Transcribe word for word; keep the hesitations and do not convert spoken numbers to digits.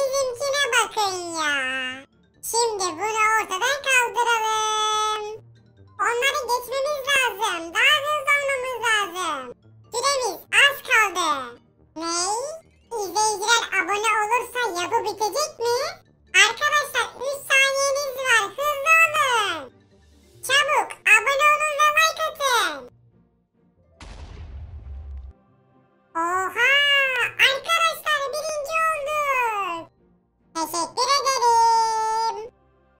bizimkine bakın ya. Şimdi bunu ortadan kaldıralım. Onları geçmemiz lazım. Daha hızlı olmamız lazım. Süremiz az kaldı.